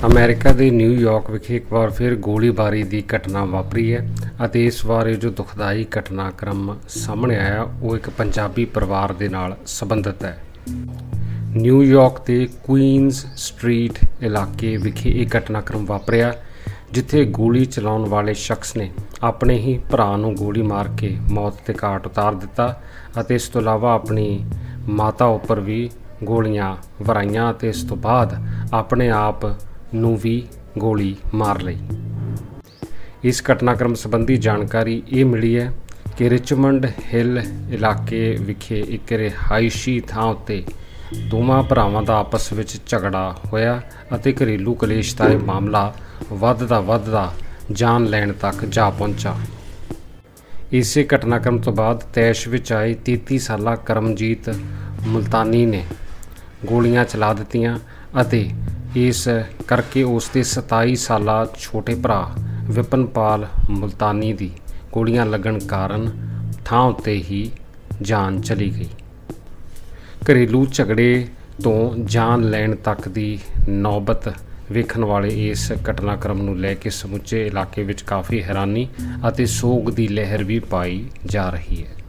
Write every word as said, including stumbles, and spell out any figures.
America ਦੇ New York ਵਿਖੇ ਇੱਕ ਵਾਰ ਫਿਰ ਗੋਲੀਬਾਰੀ ਦੀ ਘਟਨਾ ਵਾਪਰੀ ਹੈ ਅਤੇ ਇਸ ਵਾਰ ਇਹ ਜੋ ਦੁਖਦਾਈ ਘਟਨਾਕ੍ਰਮ ਸਾਹਮਣੇ ਆਇਆ ਉਹ ਇੱਕ ਪੰਜਾਬੀ ਪਰਿਵਾਰ ਦੇ ਨਾਲ ਸੰਬੰਧਿਤ ਹੈ। ਨਿਊਯਾਰਕ ਦੇ ਕੁਈਨਜ਼ ਸਟਰੀਟ ਇਲਾਕੇ ਵਿਖੇ ਇਹ ਘਟਨਾਕ੍ਰਮ ਵਾਪਰਿਆ, ਜਿੱਥੇ ਗੋਲੀ ਚਲਾਉਣ ਵਾਲੇ ਸ਼ਖਸ ਨੇ ਆਪਣੇ ਹੀ ਭਰਾ ਨੂੰ ਗੋਲੀ ਮਾਰ ਕੇ ਮੌਤ ਦੇ ਘਾਟ ਉਤਾਰ ਦਿੱਤਾ ਅਤੇ ਇਸ ਤੋਂ ਇਲਾਵਾ ਆਪਣੀ ਮਾਤਾ ਉੱਪਰ ਵੀ ਗੋਲੀਆਂ ਵਰਾਈਆਂ ਅਤੇ ਇਸ ਤੋਂ ਬਾਅਦ ਆਪਣੇ ਆਪ ਨੂੰ ਵੀ ਗੋਲੀ ਮਾਰ ਲਈ। ਇਸ ਘਟਨਾਕ੍ਰਮ ਸੰਬੰਧੀ ਜਾਣਕਾਰੀ ਇਹ ਮਿਲੀ ਹੈ ਕਿ ਰਿਚਮੰਡ ਹਿੱਲ ਇਲਾਕੇ ਵਿਖੇ ਇੱਕ ਰਿਹਾਇਸ਼ੀ ਥਾਂ ਉੱਤੇ ਦੋਵਾਂ ਭਰਾਵਾਂ ਦਾ ਆਪਸ ਵਿੱਚ ਝਗੜਾ ਹੋਇਆ ਅਤੇ ਘਰੇਲੂ ਕਲੇਸ਼ ਦਾ ਇਹ ਮਾਮਲਾ ਵੱਧਦਾ ਵੱਧਦਾ ਜਾਨ ਲੈਣ ਤੱਕ ਜਾ ਪਹੁੰਚਾ। ਇਸੇ ਘਟਨਾਕ੍ਰਮ ਤੋਂ ਬਾਅਦ ਤੈਸ਼ ਵਿੱਚ ਆਏ ਤੇਤੀ ਸਾਲਾ ਕਰਮਜੀਤ ਮੁਲਤਾਨੀ ਨੇ ਗੋਲੀਆਂ ਚਲਾ ਦਿੱਤੀਆਂ ਅਤੇ ਇਸ ਕਰਕੇ ਉਸ ਦੇ ਸਤਾਈ ਸਾਲਾ ਛੋਟੇ ਭਰਾ ਵਿਪਨਪਾਲ ਮੁਲਤਾਨੀ ਦੀ ਗੋਲੀਆਂ ਲੱਗਣ ਕਾਰਨ ਥਾਂ ਉੱਤੇ ਹੀ ਜਾਨ ਚਲੀ ਗਈ। ਘਰੇਲੂ ਝਗੜੇ ਤੋਂ ਜਾਨ ਲੈਣ ਤੱਕ ਦੀ ਨੌਬਤ ਵੇਖਣ ਵਾਲੇ ਇਸ ਘਟਨਾਕ੍ਰਮ ਨੂੰ ਲੈ ਕੇ ਸਮੁੱਚੇ ਇਲਾਕੇ ਵਿੱਚ ਕਾਫੀ ਹੈਰਾਨੀ ਅਤੇ ਸੋਗ ਦੀ ਲਹਿਰ ਵੀ ਪਾਈ ਜਾ ਰਹੀ ਹੈ।